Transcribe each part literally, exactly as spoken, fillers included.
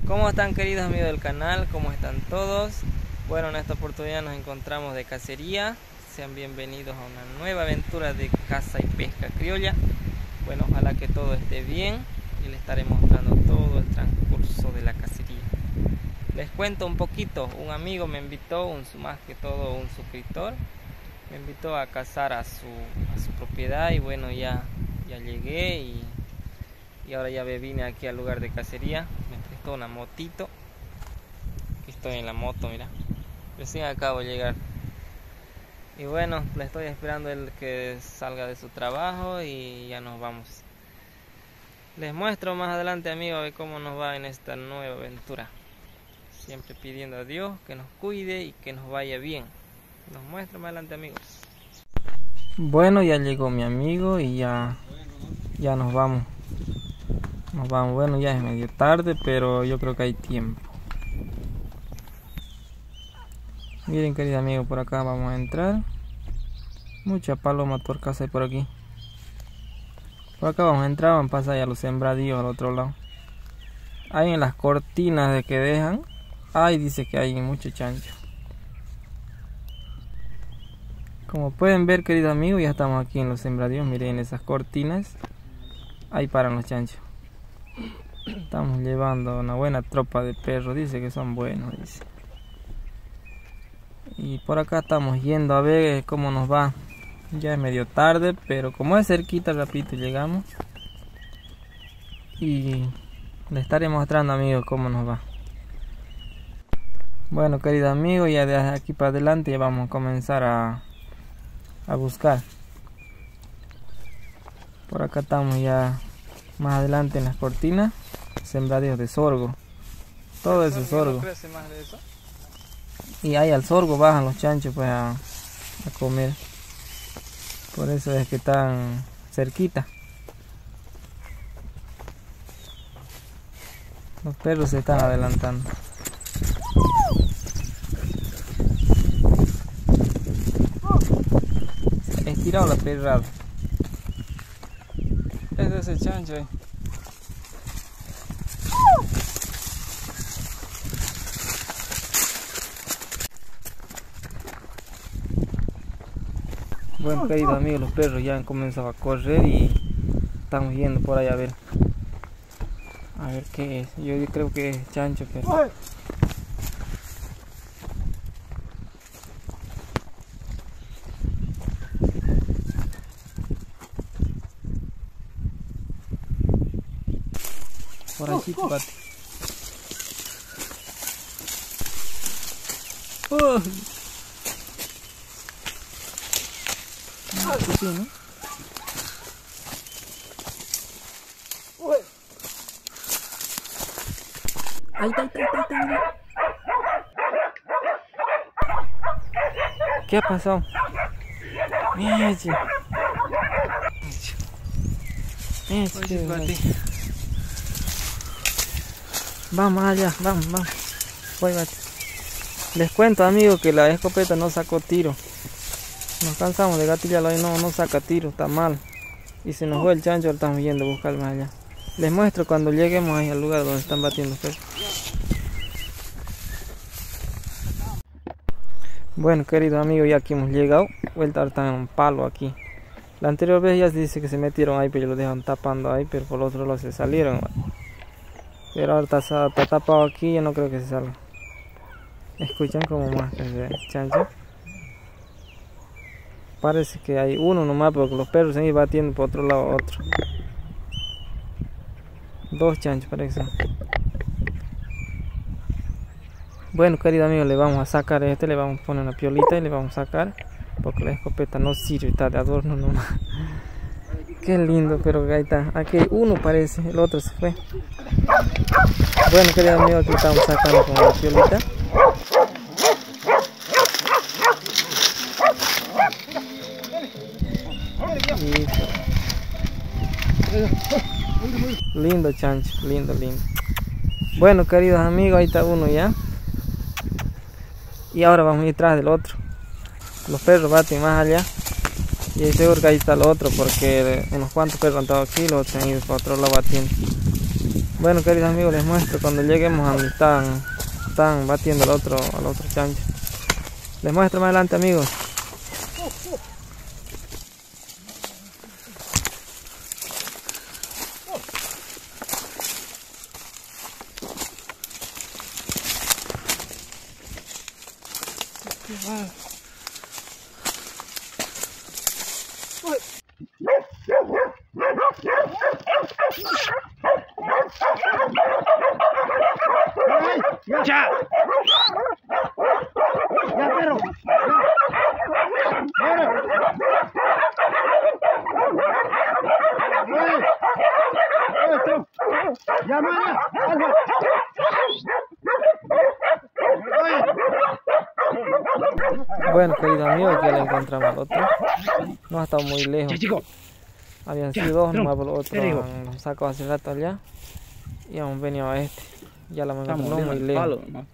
¿Cómo están, queridos amigos del canal? ¿Cómo están todos? Bueno, en esta oportunidad nos encontramos de cacería. Sean bienvenidos a una nueva aventura de caza y pesca criolla. Bueno, ojalá que todo esté bien y les estaré mostrando todo el transcurso de la cacería. Les cuento un poquito. Un amigo me invitó, un, más que todo un suscriptor, me invitó a cazar a su, a su propiedad y bueno, ya, ya llegué y, y ahora ya me vine aquí al lugar de cacería. Me prestó una motito. Aquí estoy en la moto, mira. Recién acabo de llegar. Y bueno, le estoy esperando el que salga de su trabajo y ya nos vamos. Les muestro más adelante, amigos, a ver cómo nos va en esta nueva aventura. Siempre pidiendo a Dios que nos cuide y que nos vaya bien. Los muestro más adelante, amigos. Bueno, ya llegó mi amigo y ya, ya nos vamos. Nos vamos. Bueno, ya es medio tarde, pero yo creo que hay tiempo. Miren, querido amigo, por acá vamos a entrar. Mucha paloma tuercas hay por aquí. Por acá vamos a entrar, van a pasar ya los sembradíos al otro lado. Ahí en las cortinas de que dejan, ahí dice que hay mucho chancho. Como pueden ver, querido amigo, ya estamos aquí en los sembradíos. Miren esas cortinas, ahí paran los chanchos. Estamos llevando una buena tropa de perros, dice que son buenos, dice. Y por acá estamos yendo a ver cómo nos va. Ya es medio tarde, pero como es cerquita, rapidito llegamos. Y les estaré mostrando, amigos, cómo nos va. Bueno, querido amigo, ya desde aquí para adelante ya vamos a comenzar a, a buscar. Por acá estamos ya más adelante en las cortinas, sembradíos de sorgo. Todo eso es sorgo. ¿No crece más de eso? Y ahí al sorgo bajan los chanchos pues a, a comer. Por eso es que están cerquita. Los perros se están adelantando. Se han estirado la perrada. Es de ese chancho ahí. Bueno, queridos amigos, los perros ya han comenzado a correr y estamos yendo por ahí a ver. A ver qué es. Yo creo que es chancho, pero... por aquí, pate. Oh. Sí, ¿no? Ahí está, ahí está, ahí está, ahí está. ¿Qué ha pasado? Mira, mira, vamos allá, vamos, vamos. Voy, bate. Les cuento, amigos, que la escopeta no sacó tiro. Nos cansamos de gatillarlo y no, no saca tiro, está mal. Y se nos fue el chancho, lo estamos yendo a buscar más allá. Les muestro cuando lleguemos ahí al lugar donde están batiendo los perros. Bueno, queridos amigos, ya aquí hemos llegado. Vuelta, ahora están en un palo aquí. La anterior vez ya se dice que se metieron ahí, pero lo dejan tapando ahí, pero por el otro lado se salieron. Pero ahora está, está tapado aquí, yo no creo que se salga. Escuchan como más que el chancho. Parece que hay uno nomás, porque los perros se han ido batiendo por otro lado a otro. Dos chanchos parece. Bueno, querido amigo, le vamos a sacar este, le vamos a poner una piolita y le vamos a sacar, porque la escopeta no sirve, está de adorno nomás. Qué lindo, pero ahí está. Aquí hay uno parece, el otro se fue. Bueno, querido amigo, aquí estamos sacando con la piolita. Lindo chancho, lindo, lindo. Bueno, queridos amigos, ahí está uno ya. Y ahora vamos a ir tras del otro. Los perros baten más allá. Y seguro que ahí está el otro, porque unos cuantos perros han estado aquí, los otros han ido para otro lado batiendo. Bueno, queridos amigos, les muestro cuando lleguemos a donde están, están batiendo al otro, al otro chancho. Les muestro más adelante, amigos. ¡Ya! ¡Ya, perro! ¡Ya! ¡Ya, María! Bueno, queridos amigos, aquí ya le encontramos al otro. No ha estado muy lejos. ¡Ya, chico! Habían Ya, sido dos, pero, nomás por los te digo. otros nos sacó hace rato allá. Y hemos venido a este. Ya la hemos Estamos encontrado muy lejos. palo, ¿no?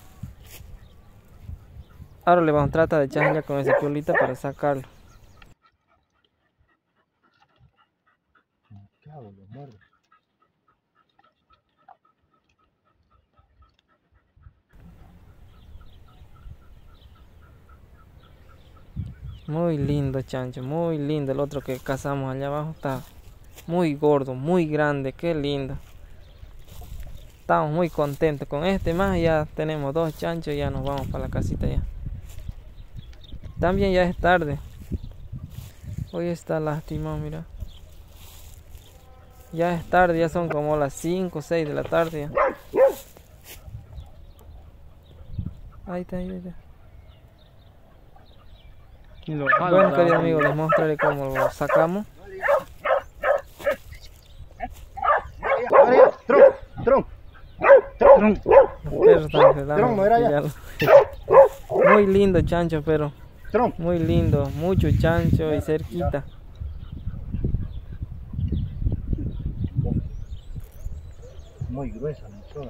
Ahora le vamos a tratar de echar ya con esa piolita para sacarlo. Muy lindo chancho, muy lindo. El otro que cazamos allá abajo está muy gordo, muy grande, qué lindo. Estamos muy contentos con este más. Ya tenemos dos chanchos y ya nos vamos para la casita ya. También ya es tarde. Hoy está lastimado, mira. Ya es tarde, ya son como las cinco o seis de la tarde ya. Ahí está, ahí está. Bueno, queridos amigos, les mostraré cómo lo sacamos. María, tron, tron, tron. Los perros están quedando Tron, no era ya. Muy lindo chancho, pero Tron. muy lindo, mucho chancho y cerquita. Muy gruesa la soga.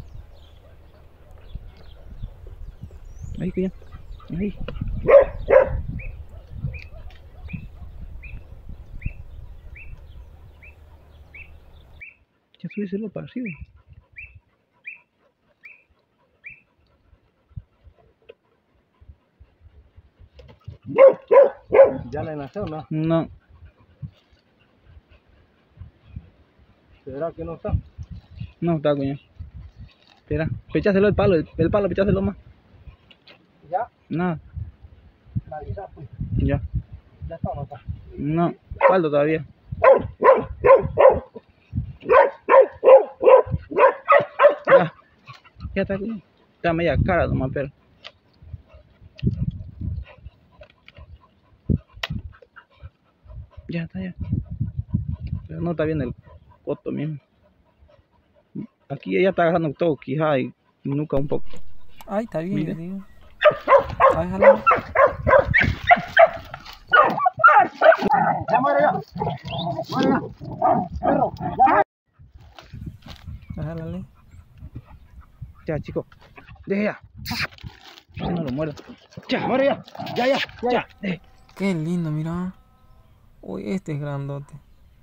Ahí, que ya. Ahí. Ya subíselo para arriba. ¿Ya le nació o no? No. ¿Será que no está? No está, coño. Espera, pecháselo el palo, el, el palo pecháselo más. ¿Ya? Nada. Nadie sabe, pues. Ya. ¿Ya está o no está? No, falta todavía. Ya. Ya está, coño. Está media cara nomás, pero. Ya está, ya. Pero no está bien el coto mismo. Aquí ella está agarrando todo quijada y nuca un poco. Ay, está bien, Mire. digo. Ay, jala. ¡Ya muere ya! ¡Muere ya! ¡Perro! ¡Ya! Jálale. Ya, chico. Deje ya. Si no lo muero. Ya, muere ya. Ya, ya, ya, ya. Deje. Qué lindo, mira. Uy, este es grandote.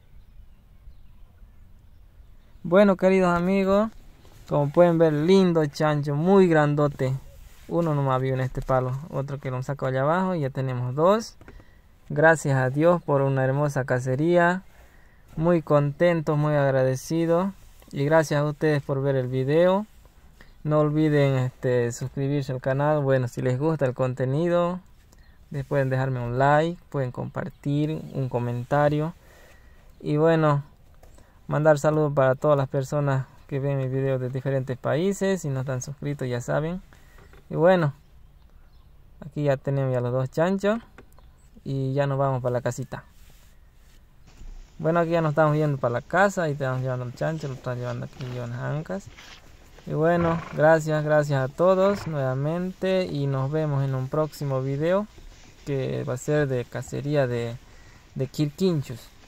Bueno, queridos amigos, como pueden ver, lindo chancho, muy grandote. Uno nomás vio en este palo, otro que lo sacó allá abajo y ya tenemos dos. Gracias a Dios por una hermosa cacería. Muy contentos, muy agradecidos. Y gracias a ustedes por ver el video. No olviden este, suscribirse al canal. Bueno, si les gusta el contenido, pueden dejarme un like, pueden compartir, un comentario. Y bueno, mandar saludos para todas las personas que ven mis videos de diferentes países. Si no están suscritos, ya saben. Y bueno, aquí ya tenemos ya los dos chanchos. Y ya nos vamos para la casita. Bueno, aquí ya nos estamos yendo para la casa. Y estamos llevando el chancho, lo están llevando aquí en las ancas. Y bueno, gracias, gracias a todos nuevamente. Y nos vemos en un próximo video, que va a ser de cacería de, de quirquinchos.